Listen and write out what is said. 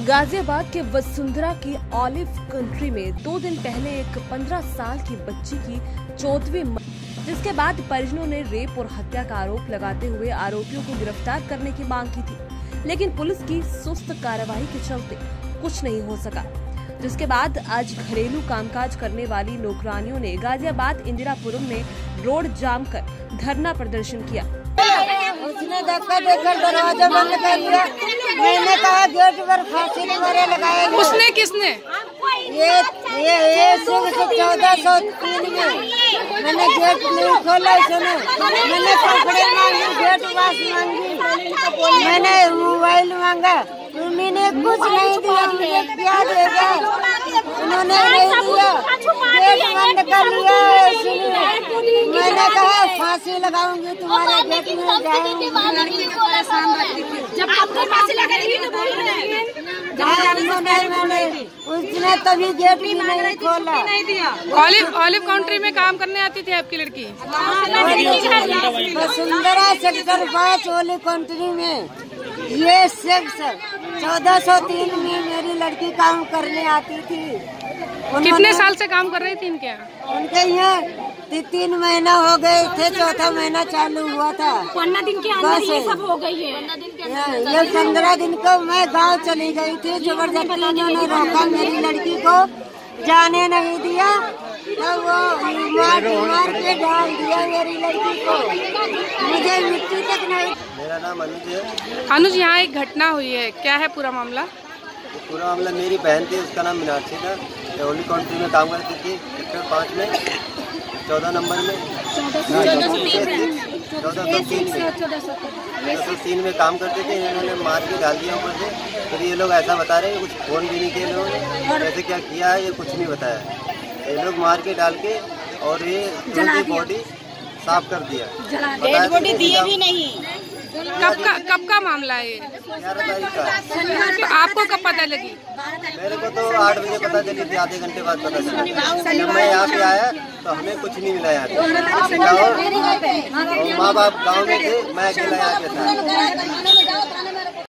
गाजियाबाद के वसुंधरा की olive country में 2 दिन पहले एक 15 साल की बच्ची की 14वीं जिसके बाद परिजनों ने रेप और हत्या का आरोप लगाते हुए आरोपियों को गिरफ्तार करने की मांग की थी, लेकिन पुलिस की सुस्त कार्रवाई के चलते कुछ नहीं हो सका। जिसके बाद आज घरेलू कामकाज करने वाली नौकरानियों ने गाजियाबाद इंदिरापुरम में रोड जाम कर धरना प्रदर्शन किया। उसने धक्का देकर दरवाजा बंद कर दिया। मैंने कहा गेट पर फांसी वगैरह लगाएंगे। उसने किसने? ये 1403 में मैंने गेट नहीं खोला। इसने मैंने कपड़े मांगे, गेट पास मांगी, मैंने मोबाइल मांगा, उन्होंने कुछ नहीं दिया। मुझे क्या देगा? उन्होंने नहीं दिया, गेट बंद कर लिया। मैंने कहा फांसी लगाऊंगी तुम्हारे गेट में जाऊंगी। जब आपको फांसी लगाएगी तो बोल रहे उसने तभी गेट भी नहीं खोला। ऑलिव कंट्री में काम करने आती थी आपकी लड़की? वसुंधरा सेक्टर 5 ऑलिव कंट्री में ये सेक्टर 1403 में मेरी लड़की काम करने आती थी। कितने साल से काम कर रही थी इनके यहाँ? उनके यहाँ 3 महीना हो गए थे, 4था महीना चालू हुआ था। 15 दिन के अंदर ये सब हो गई है। ये 15 दिन को मैं गांव चली गई थी। जबरदस्ती उन्होंने रोका, मेरी लड़की को जाने नहीं दिया, तब वो मार के डाल दिया मेरी लड़की को। मुझे मिट्टी तक नहीं। मेरा नाम अनुज है। अनुज, यहाँ एक घटना हुई है, क्या है पूरा मामला? पूरा मामला मेरी बहन थी, उसका नाम मीनाक्षी था। ऑलिव कंट्री में काम करती थी, सेक्टर 5 में 14 नंबर में 1403 में काम करते थे। इन्होंने मार के डाल दिया ऊपर से। फिर ये लोग ऐसा बता रहे हैं कुछ फोन भी नहीं किए लोगों ने, कैसे क्या किया है ये कुछ नहीं बताया। ये लोग मार के डाल के और ये बॉडी साफ कर दिया। डेड बॉडी दिए भी नहीं। कब का मामला है ये? 11 तारीख का। तो आपको कब पता लगी? मेरे को तो 8 बजे पता चली थी, आधे घंटे बाद पता चला। जब मैं यहाँ पे आया तो हमें कुछ नहीं मिला यहाँ पे। और माँ बाप गाँव में थे, मैं अकेला यहाँ पे था।